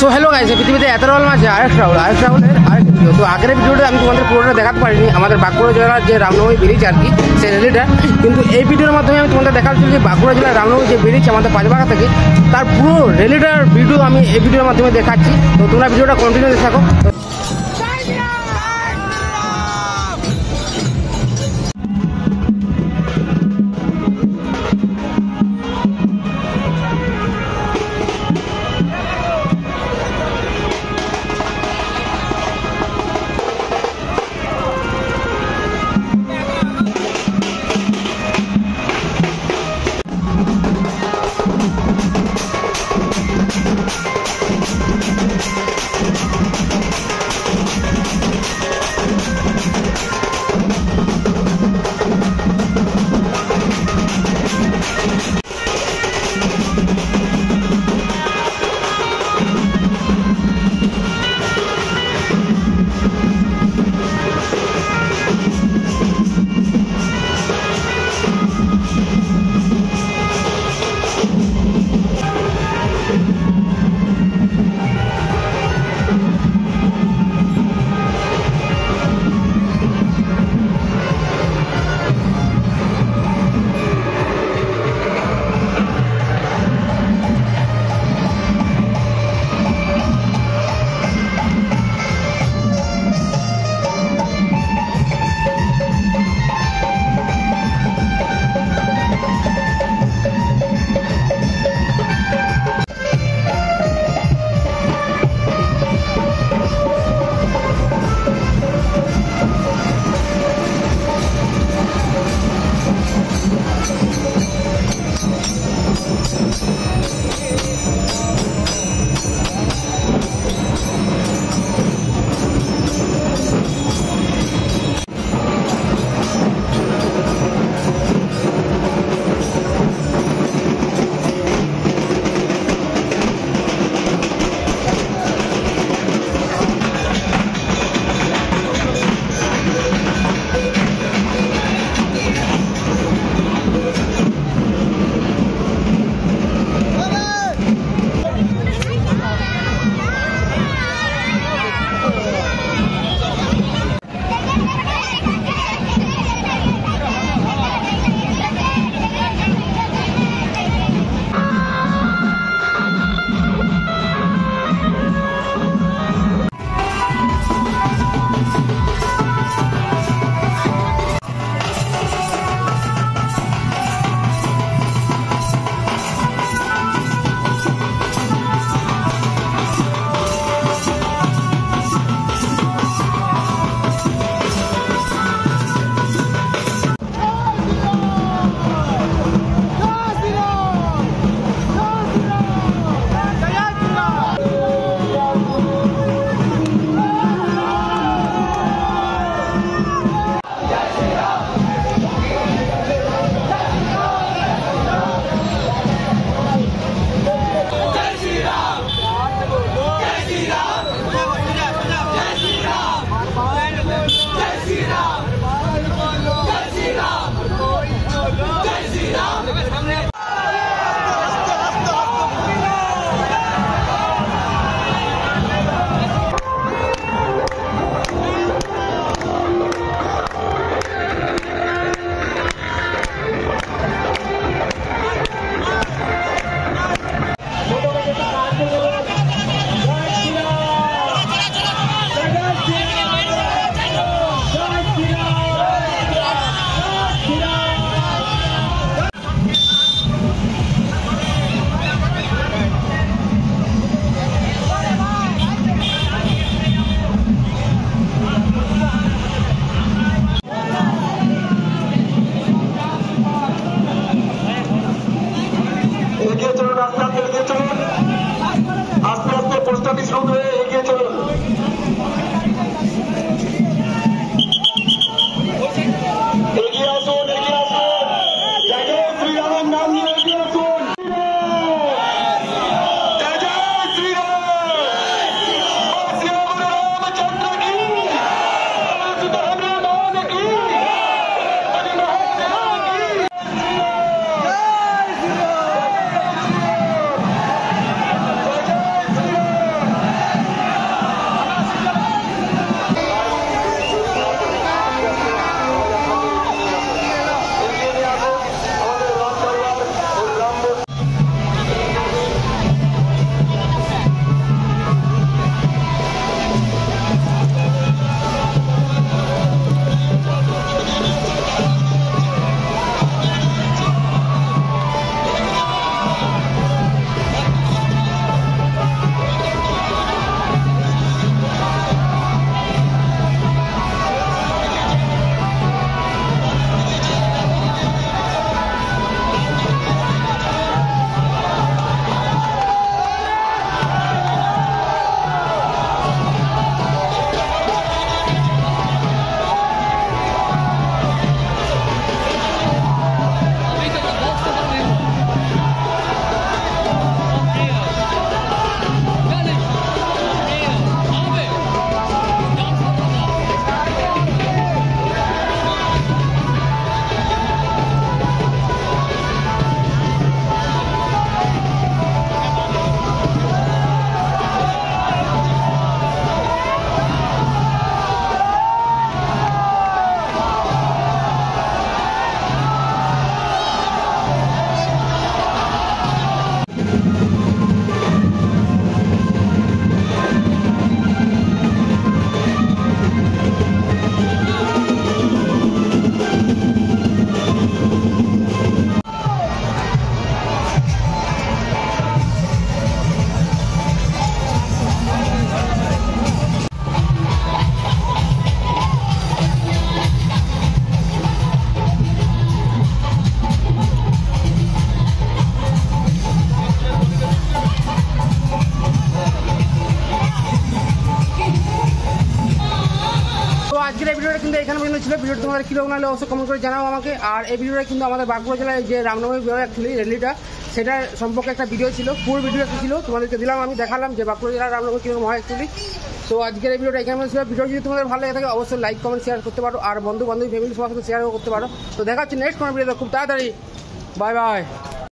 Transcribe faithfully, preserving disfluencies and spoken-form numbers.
So hello guys, পৃথিবীতে এত রকম আছে আরেক রাহুল আরেক রাহুলের আরেক ভিডিও। তো আগের ভিডিওটা আমি তোমাদের পুরোটা দেখাতে পারিনি, আমাদের বাঁকুড়া জেলার যে রামনবমী ব্রিজ আর কি সেই রেলিটা। কিন্তু এই ভিডিওর মাধ্যমে আমি তোমাদের দেখাচ্ছি যে বাঁকুড়া জেলার রামনবমী যে ব্রিজ আমাদের পাঁচবাগা থেকে, তার পুরো রেলিটার ভিডিও আমি এই ভিডিওর মাধ্যমে দেখাচ্ছি। তো তোমরা ভিডিওটা কন্টিনিউ দেখে থাকো। আজকের এই ভিডিওটা কিন্তু এখানে পর্যন্ত ছিল। ভিডিওটা তোমাদের কীরকম নাহলে অবশ্যই কমেন্ট করে জানাও আমাকে। আর এই ভিডিওটা কিন্তু আমাদের বাঁকুড়া জেলায় যে রামনবমী অ্যাকচুয়ালি র্যালিটা সেটার সম্পর্কে একটা ভিডিও ছিল, পুরো ভিডিও একটা ছিল তোমাদেরকে দিলাম, আমি দেখালাম যে বাঁকুড়া জেলার রামনবমী কীরকম হয় অ্যাকচুয়ালি। তো আজকের এই ভিডিওটা এখানে ছিল। ভিডিও যদি তোমাদের ভালো লাগে থাকে অবশ্যই লাইক কমেন্ট শেয়ার করতে পারো, আর বন্ধু বান্ধবী ফ্যামিলি সবার সাথে শেয়ারও করতে পারো। তো দেখা হচ্ছে নেক্সট কোনো ভিডিও খুব তাড়াতাড়ি। Bye by.